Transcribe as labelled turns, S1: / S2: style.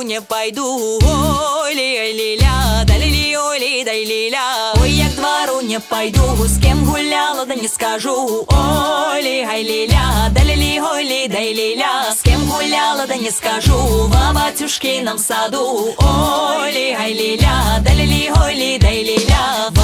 S1: не пойду. Ой, ли-ля, да ли-ли, ой, ли, да ли-ля. Ой, я к двору не пойду, с кем гуляла, да не скажу. Ой, ли-ля, да ли-ли, ой, ли, да ли-ля. С кем гуляла, да не скажу, в батюшкином саду. Ой, ли-ля, да ли-ли, ой, ли, да ли-ля.